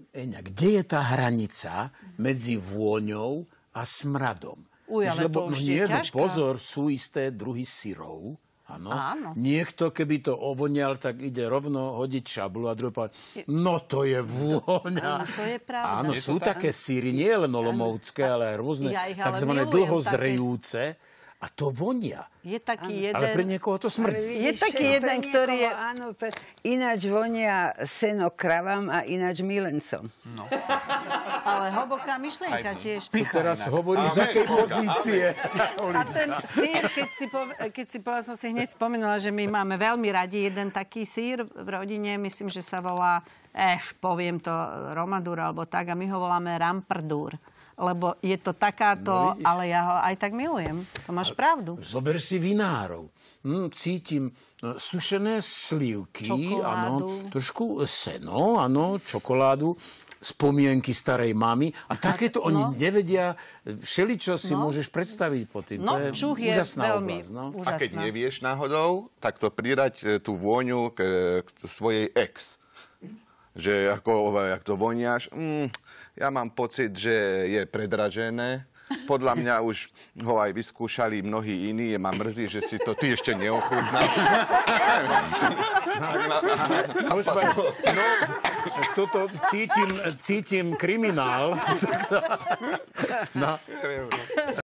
Eňa, kde je tá hranica medzi vôňou a smradom? Ale Lebo to už je ťažká. pozor, sú isté druhy syrov. Áno. Áno. Niekto, keby to ovonial, tak ide rovno hodiť šablu a druhý povedať, no to je vôňa. Áno, to je pravda. Áno, sú také syry, nie len olomovské, ale aj rôzne Ja ich ale takzvané milujem, dlhozrejúce. A to vonia. Je taký jeden... Ale pre niekoho to smrdí. Je taký jeden, ktorý je... Áno, ináč vonia seno kravám a ináč milencom. No. Ale hlboká myšlienka tiež. Tu teraz hovoríš z akej pozície. A ten sír, keď si povedal, som si hneď spomenula, že my máme veľmi radi jeden taký sír v rodine, myslím, že sa volá, poviem to, Romadur alebo tak, a my ho voláme Ramprdur. Lebo je to takáto, ale ja ho aj tak milujem. To máš pravdu. Zober si vinárov. Cítim sušené slívky, áno, trošku seno, áno, čokoládu, spomienky starej mamy. A takéto oni nevedia, všeličo si môžeš predstaviť po tým. No, to je čuch je úžasná veľmi oblasť, no. úžasná. A keď nevieš náhodou, tak to pridať tú vôňu k svojej ex. Že ako to voniaš, ja mám pocit, že je predražené. Podľa mňa už ho aj vyskúšali mnohí iní. Ma mrzí, že si to ty ešte neochutnal. Toto cítim kriminál. No.